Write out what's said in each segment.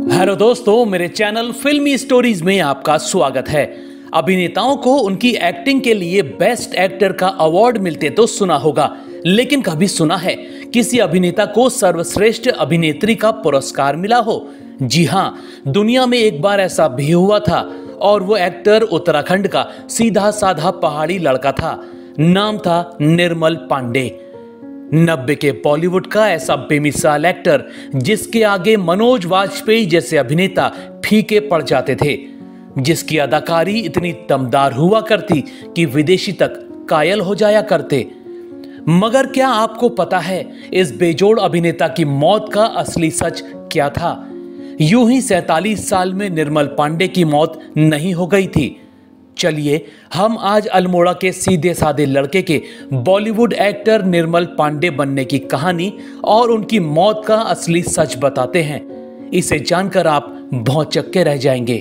Hello दोस्तों, मेरे channel फिल्मी स्टोरीज में आपका स्वागत है। अभिनेताओं को उनकी एक्टिंग के लिए बेस्ट एक्टर का अवार्ड मिलते तो सुना होगा, लेकिन कभी सुना है किसी अभिनेता को सर्वश्रेष्ठ अभिनेत्री का पुरस्कार मिला हो? जी हाँ, दुनिया में एक बार ऐसा भी हुआ था और वो एक्टर उत्तराखंड का सीधा साधा पहाड़ी लड़का था। नाम था निर्मल पांडे। 90 के बॉलीवुड का ऐसा बेमिसाल एक्टर जिसके आगे मनोज वाजपेयी जैसे अभिनेता फीके पड़ जाते थे, जिसकी अदाकारी इतनी दमदार हुआ करती कि विदेशी तक कायल हो जाया करते। मगर क्या आपको पता है इस बेजोड़ अभिनेता की मौत का असली सच क्या था? यूं ही 47 साल में निर्मल पांडे की मौत नहीं हो गई थी। चलिए हम आज अल्मोड़ा के सीधे साधे लड़के के बॉलीवुड एक्टर निर्मल पांडे बनने की कहानी और उनकी मौत का असली सच बताते हैं। इसे जानकर आप भौंचक्के रह जाएंगे।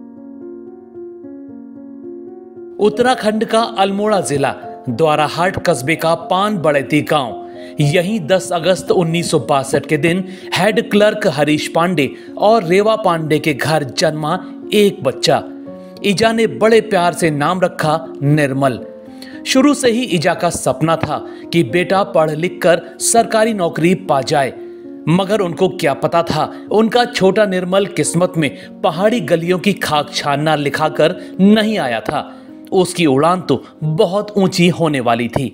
उत्तराखंड का अल्मोड़ा जिला द्वाराहाट कस्बे का पान बड़ैती गांव। यहीं 10 अगस्त 1962 के दिन हेड क्लर्क हरीश पांडे और रेवा पांडे के घर जन्मा एक बच्चा। ईजा ने बड़े प्यार से नाम रखा निर्मल। शुरू से ही ईजा का सपना था कि बेटा पढ़ लिख कर सरकारी नौकरी पा जाए, मगर उनको क्या पता था उनका छोटा निर्मल किस्मत में पहाड़ी गलियों की खाक छानना लिखाकर नहीं आया था। उसकी उड़ान तो बहुत ऊंची होने वाली थी।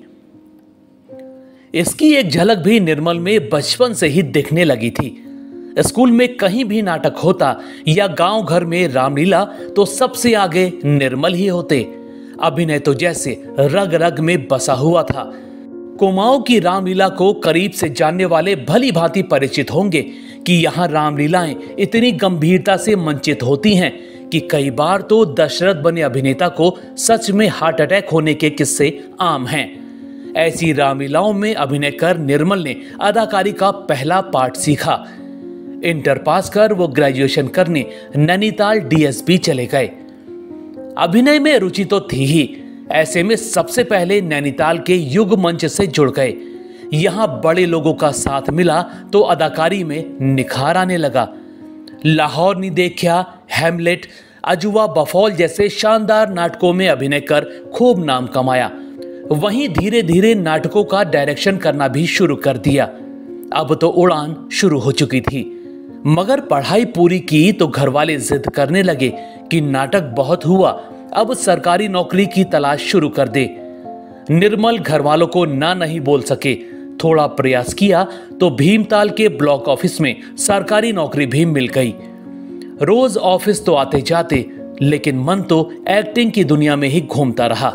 इसकी एक झलक भी निर्मल में बचपन से ही दिखने लगी थी। स्कूल में कहीं भी नाटक होता या गांव घर में रामलीला तो सबसे आगे निर्मल ही होते। अभिनय तो जैसे रग रग में बसा हुआ था। कुमाऊं की रामलीला को करीब से जानने वाले भली भांति परिचित होंगे कि यहाँ रामलीलाएं इतनी गंभीरता से मंचित होती हैं कि कई बार तो दशरथ बने अभिनेता को सच में हार्ट अटैक होने के किस्से आम हैं। ऐसी रामलीलाओं में अभिनय कर निर्मल ने अदाकारी का पहला पाठ सीखा। इंटर पास कर वो ग्रेजुएशन करने नैनीताल डीएसपी चले गए। अभिनय में रुचि तो थी ही, ऐसे में सबसे पहले नैनीताल के युग मंच से जुड़ गए। यहाँ बड़े लोगों का साथ मिला तो अदाकारी में निखार आने लगा। लाहौर नी देखा, हैमलेट, अजुआ बफौल जैसे शानदार नाटकों में अभिनय कर खूब नाम कमाया। वहीं धीरे धीरे नाटकों का डायरेक्शन करना भी शुरू कर दिया। अब तो उड़ान शुरू हो चुकी थी, मगर पढ़ाई पूरी की तो घर वाले जिद करने लगे कि नाटक बहुत हुआ, अब सरकारी नौकरी की तलाश शुरू कर दे। निर्मल घर वालों को ना नहीं बोल सके। थोड़ा प्रयास किया तो भीमताल के ब्लॉक ऑफिस में सरकारी नौकरी भी मिल गई। रोज ऑफिस तो आते जाते, लेकिन मन तो एक्टिंग की दुनिया में ही घूमता रहा।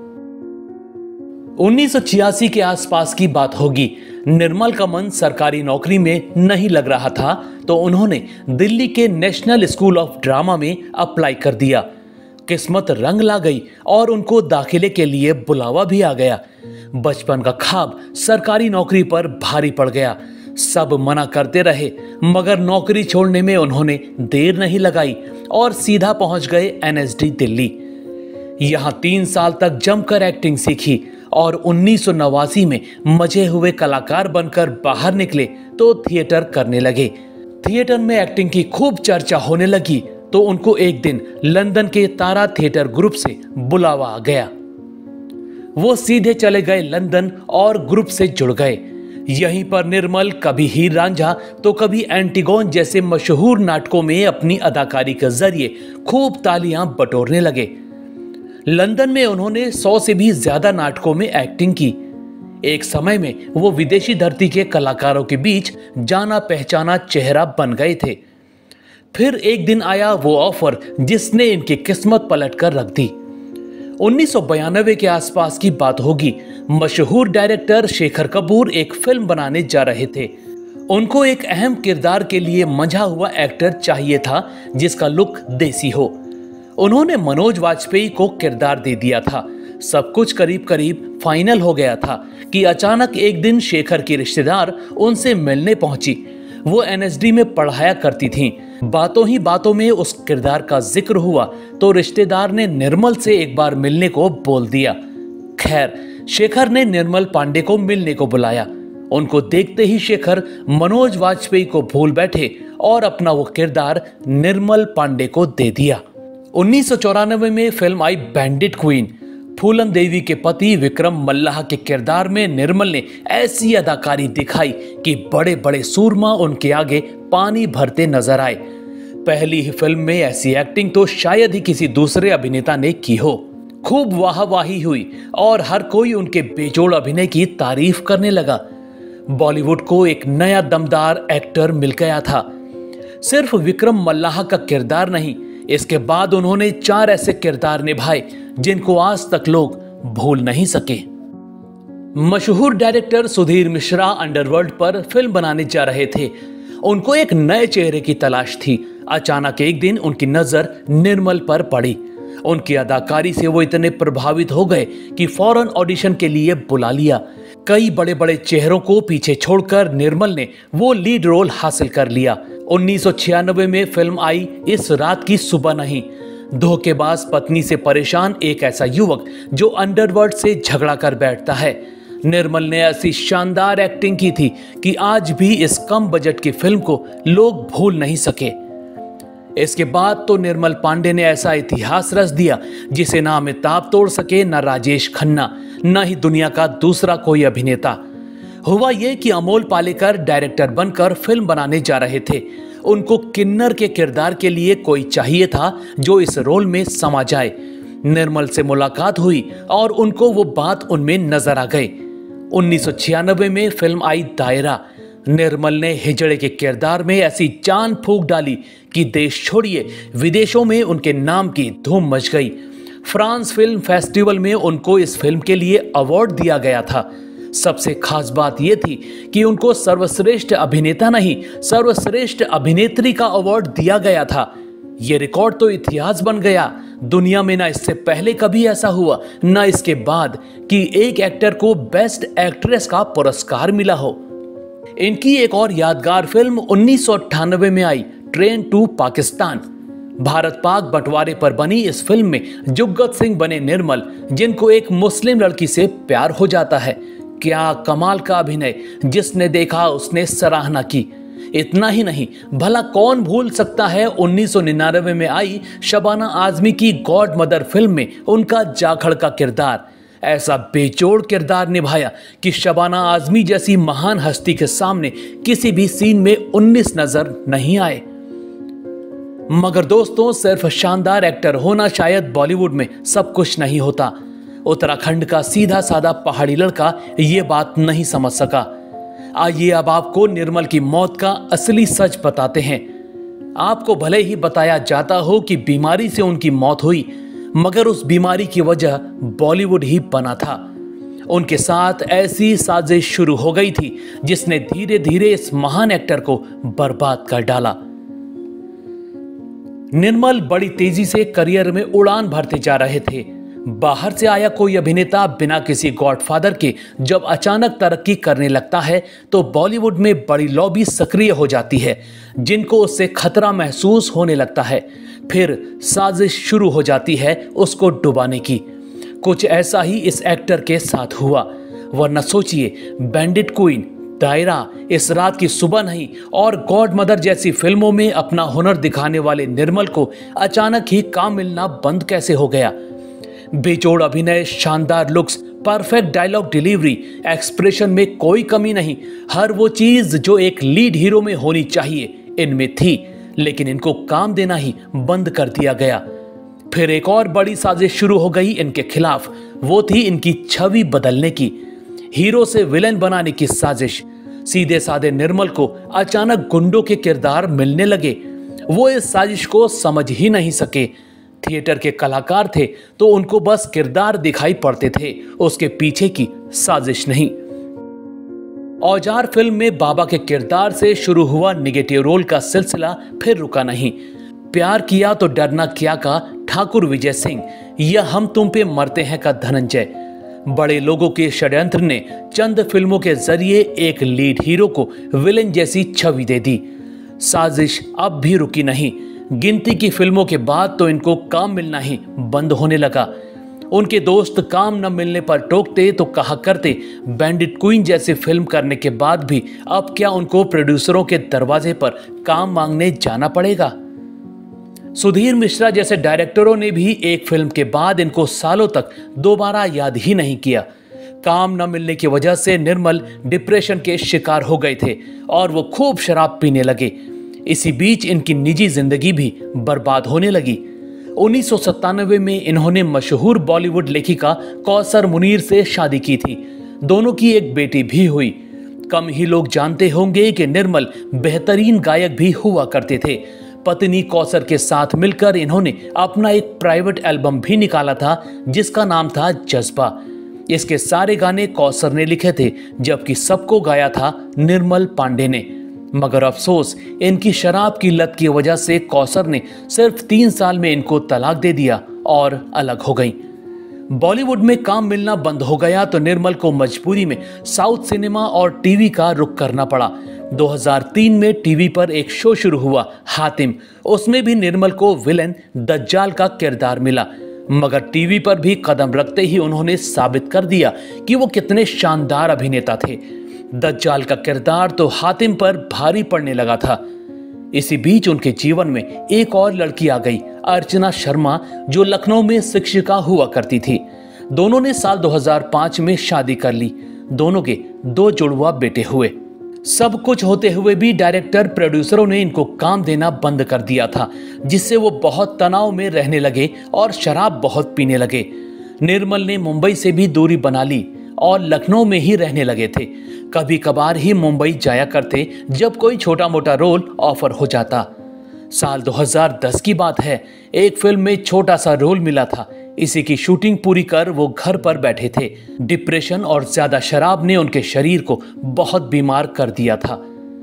1986 के आसपास की बात होगी। निर्मल का मन सरकारी नौकरी में नहीं लग रहा था तो उन्होंने दिल्ली के नेशनल स्कूल ऑफ ड्रामा में अप्लाई कर दिया। किस्मत रंग ला गई और उनको दाखिले के लिए बुलावा भी आ गया। बचपन का ख्वाब सरकारी नौकरी पर भारी पड़ गया। सब मना करते रहे, मगर नौकरी छोड़ने में उन्होंने देर नहीं लगाई और सीधा पहुंच गए एनएसडी दिल्ली। यहां 3 साल तक जमकर एक्टिंग सीखी और 1989 में मजे हुए कलाकार बनकर बाहर निकले तो थिएटर करने लगे। थिएटर में एक्टिंग की खूब चर्चा होने लगी तो उनको एक दिन लंदन के तारा थिएटर ग्रुप से बुलावा आ गया। वो सीधे चले गए लंदन और ग्रुप से जुड़ गए। यहीं पर निर्मल कभी हीर रांझा तो कभी एंटीगोन जैसे मशहूर नाटकों में अपनी अदाकारी के जरिए खूब तालियां बटोरने लगे। लंदन में उन्होंने 100 से भी ज्यादा नाटकों में एक्टिंग की। एक समय में वो विदेशी धरती के कलाकारों के बीच जाना पहचाना चेहरा बन गए थे। फिर एक दिन आया वो ऑफर जिसने इनकी किस्मत पलट कर रख दी। 1992 के आसपास की बात होगी। मशहूर डायरेक्टर शेखर कपूर एक फिल्म बनाने जा रहे थे। उनको एक अहम किरदार के लिए मंझा हुआ एक्टर चाहिए था जिसका लुक देसी हो। उन्होंने मनोज वाजपेयी को किरदार दे दिया था। सब कुछ करीब करीब फाइनल हो गया था कि अचानक एक दिन शेखर की रिश्तेदार उनसे मिलने पहुंची। वो एनएसडी में पढ़ाया करती थीं। बातों ही बातों में उस किरदार का जिक्र हुआ तो रिश्तेदार ने निर्मल से एक बार मिलने को बोल दिया। खैर, शेखर ने निर्मल पांडे को मिलने को बुलाया। उनको देखते ही शेखर मनोज वाजपेयी को भूल बैठे और अपना वो किरदार निर्मल पांडे को दे दिया। 1994 में फिल्म आई बैंडिट क्वीन। फूलन देवी के पति विक्रम मल्लाह के किरदार में निर्मल ने ऐसी अदाकारी दिखाई कि बड़े बड़े सूरमा उनके आगे पानी भरते नजर आए। पहली ही फिल्म में ऐसी एक्टिंग तो शायद ही किसी दूसरे अभिनेता ने की हो। खूब वाहवाही हुई और हर कोई उनके बेजोड़ अभिनय की तारीफ करने लगा। बॉलीवुड को एक नया दमदार एक्टर मिल गया था। सिर्फ विक्रम मल्लाह का किरदार नहीं, इसके बाद उन्होंने 4 ऐसे किरदार निभाए जिनको आज तक लोग भूल नहीं सके। मशहूर डायरेक्टर सुधीर मिश्रा अंडरवर्ल्ड पर फिल्म बनाने जा रहे थे। उनको एक नए चेहरे की तलाश थी। अचानक एक दिन उनकी नजर निर्मल पर पड़ी। उनकी अदाकारी से वो इतने प्रभावित हो गए कि फौरन ऑडिशन के लिए बुला लिया। कई बड़े बड़े चेहरों को पीछे छोड़कर निर्मल ने वो लीड रोल हासिल कर लिया। 1996 में फिल्म आई इस रात की सुबह नहीं। धोखेबाज पत्नी से परेशान एक ऐसा युवक जो अंडरवर्ल्ड से झगड़ा कर बैठता है। निर्मल ने ऐसी शानदार एक्टिंग की थी कि आज भी इस कम बजट की फिल्म को लोग भूल नहीं सके। इसके बाद तो निर्मल पांडे ने ऐसा इतिहास रच दिया जिसे ना अमिताभ तोड़ सके, ना राजेश खन्ना, ना ही दुनिया का दूसरा कोई अभिनेता। हुआ यह कि अमोल पालेकर डायरेक्टर बनकर फिल्म बनाने जा रहे थे। उनको किन्नर के किरदार के लिए कोई चाहिए था जो इस रोल में समा जाए। निर्मल से मुलाकात हुई और उनको वो बात उनमें नजर आ गई। 1996 में फिल्म आई दायरा। निर्मल ने हिजड़े के किरदार में ऐसी जान फूंक डाली कि देश छोड़िए विदेशों में उनके नाम की धूम मच गई। फ्रांस फिल्म फेस्टिवल में उनको इस फिल्म के लिए अवार्ड दिया गया था। सबसे खास बात यह थी कि उनको सर्वश्रेष्ठ अभिनेता नहीं, सर्वश्रेष्ठ अभिनेत्री का अवार्ड दिया गया था। यह रिकॉर्ड तो इतिहास बन गया। दुनिया में ना इससे पहले कभी ऐसा हुआ, ना इसके बाद कि एक एक्टर को बेस्ट एक्ट्रेस का पुरस्कार मिला हो। इनकी एक और यादगार फिल्म 1998 में आई, ट्रेन टू पाकिस्तान। भारत पाक बंटवारे पर बनी इस फिल्म में जुग्गत सिंह बने निर्मल, जिनको एक मुस्लिम लड़की से प्यार हो जाता है। क्या कमाल का अभिनय, जिसने देखा उसने सराहना की। इतना ही नहीं, भला कौन भूल सकता है 1999 में आई शबाना आजमी की गॉड मदर फिल्म में उनका जाखड़ का किरदार। ऐसा बेजोड़ किरदार निभाया कि शबाना आजमी जैसी महान हस्ती के सामने किसी भी सीन में 19 नजर नहीं आए। मगर दोस्तों, सिर्फ शानदार एक्टर होना शायद बॉलीवुड में सब कुछ नहीं होता। उत्तराखंड का सीधा साधा पहाड़ी लड़का ये बात नहीं समझ सका। आइए अब आपको निर्मल की मौत का असली सच बताते हैं। आपको भले ही बताया जाता हो कि बीमारी से उनकी मौत हुई, मगर उस बीमारी की वजह बॉलीवुड ही बना था। उनके साथ ऐसी साजिश शुरू हो गई थी जिसने धीरे धीरे इस महान एक्टर को बर्बाद कर डाला। निर्मल बड़ी तेजी से करियर में उड़ान भरते जा रहे थे। बाहर से आया कोई अभिनेता बिना किसी गॉडफादर के जब अचानक तरक्की करने लगता है तो बॉलीवुड में बड़ी लॉबी सक्रिय हो जाती है, जिनको उससे खतरा महसूस होने लगता है। फिर साजिश शुरू हो जाती है उसको डुबाने की। कुछ ऐसा ही इस एक्टर के साथ हुआ। वरना सोचिए, बैंडिट क्वीन, दायरा, इस रात की सुबह नहीं और गॉड मदर जैसी फिल्मों में अपना हुनर दिखाने वाले निर्मल को अचानक ही काम मिलना बंद कैसे हो गया। बेजोड़ अभिनय, शानदार looks, perfect dialogue delivery, expression में कोई कमी नहीं, हर वो चीज जो एक लीड हीरो में होनी चाहिए इनमें थी, लेकिन इनको काम देना ही बंद कर दिया गया। फिर एक और बड़ी साजिश शुरू हो गई इनके खिलाफ। वो थी इनकी छवि बदलने की, हीरो से विलेन बनाने की साजिश। सीधे साधे निर्मल को अचानक गुंडों के किरदार मिलने लगे। वो इस साजिश को समझ ही नहीं सके। थिएटर के कलाकार थे तो उनको बस किरदार दिखाई पड़ते थे, उसके पीछे की साजिश नहीं। औजार फिल्म में बाबा के किरदार से शुरू हुआ निगेटिव रोल का सिलसिला फिर रुका नहीं। प्यार किया तो डरना क्या का ठाकुर विजय सिंह या हम तुम पे मरते हैं का धनंजय। बड़े लोगों के षड्यंत्र ने चंद फिल्मों के जरिए एक लीड हीरो को विलेन जैसी छवि दे दी। साजिश अब भी रुकी नहीं। गिनती की फिल्मों के बाद तो इनको काम मिलना ही बंद होने लगा। उनके दोस्त काम न मिलने पर टोकते तो कहा करते, बैंडिट क्वीन जैसी फिल्म करने के बाद भी अब क्या उनको प्रोड्यूसरों के दरवाजे पर काम मांगने जाना पड़ेगा। सुधीर मिश्रा जैसे डायरेक्टरों ने भी एक फिल्म के बाद इनको सालों तक दोबारा याद ही नहीं किया। काम न मिलने की वजह से निर्मल डिप्रेशन के शिकार हो गए थे और वो खूब शराब पीने लगे। इसी बीच इनकी निजी जिंदगी भी बर्बाद होने लगी। 1997 में इन्होंने मशहूर बॉलीवुड लेखिका कौसर मुनीर से शादी की थी। दोनों की एक बेटी भी हुई। कम ही लोग जानते होंगे कि निर्मल बेहतरीन गायक भी हुआ करते थे। पत्नी कौसर के साथ मिलकर इन्होंने अपना एक प्राइवेट एल्बम भी निकाला था जिसका नाम था जज्बा। इसके सारे गाने कौसर ने लिखे थे, जबकि सबको गाया था निर्मल पांडे ने। मगर अफसोस, इनकी शराब की लत की वजह से कौसर ने सिर्फ 3 साल में इनको तलाक दे दिया और अलग हो गई। बॉलीवुड में काम मिलना बंद हो गया तो निर्मल को मजबूरी में साउथ सिनेमा और टीवी का रुख करना पड़ा। 2003 में टीवी पर एक शो शुरू हुआ, हातिम। उसमें भी निर्मल को विलेन दज्जाल का किरदार मिला। मगर टीवी पर भी कदम रखते ही उन्होंने साबित कर दिया कि वो कितने शानदार अभिनेता थे। दज्जाल का किरदार तो हातिम पर भारी पड़ने लगा था। इसी बीच उनके जीवन में एक और लड़की आ गई, अर्चना शर्मा, जो लखनऊ में शिक्षिका हुआ करती थी। दोनों ने साल 2005 में शादी कर ली। दोनों के 2 जुड़वा बेटे हुए। सब कुछ होते हुए भी डायरेक्टर प्रोड्यूसरों ने इनको काम देना बंद कर दिया था, जिससे वो बहुत तनाव में रहने लगे और शराब बहुत पीने लगे। निर्मल ने मुंबई से भी दूरी बना ली और लखनऊ में ही रहने लगे थे। कभी कभार ही मुंबई जाया करते जब कोई छोटा मोटा रोल ऑफर हो जाता। साल 2010 की बात है, एक फिल्म में छोटा सा रोल मिला था। इसी की शूटिंग पूरी कर वो घर पर बैठे थे। डिप्रेशन और ज्यादा शराब ने उनके शरीर को बहुत बीमार कर दिया था।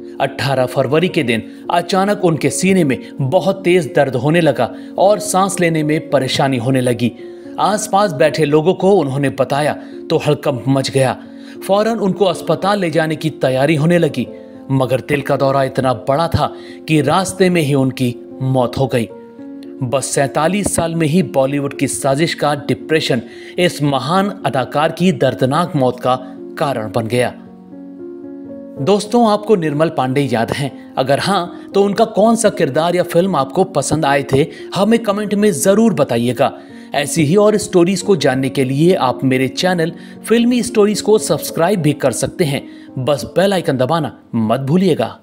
18 फरवरी के दिन अचानक उनके सीने में बहुत तेज दर्द होने लगा और सांस लेने में परेशानी होने लगी। आसपास बैठे लोगों को उन्होंने बताया तो हड़कंप मच गया। फौरन उनको अस्पताल ले जाने की तैयारी होने लगी, मगर दिल का दौरा इतना बड़ा था कि रास्ते में ही उनकी मौत हो गई। बस 47 साल में ही बॉलीवुड की साजिश का डिप्रेशन इस महान अदाकार की दर्दनाक मौत का कारण बन गया। दोस्तों, आपको निर्मल पांडे याद हैं? अगर हाँ, तो उनका कौन सा किरदार या फिल्म आपको पसंद आए थे, हमें कमेंट में जरूर बताइएगा। ऐसी ही और स्टोरीज को जानने के लिए आप मेरे चैनल फिल्मी स्टोरीज को सब्सक्राइब भी कर सकते हैं। बस बेल आइकन दबाना मत भूलिएगा।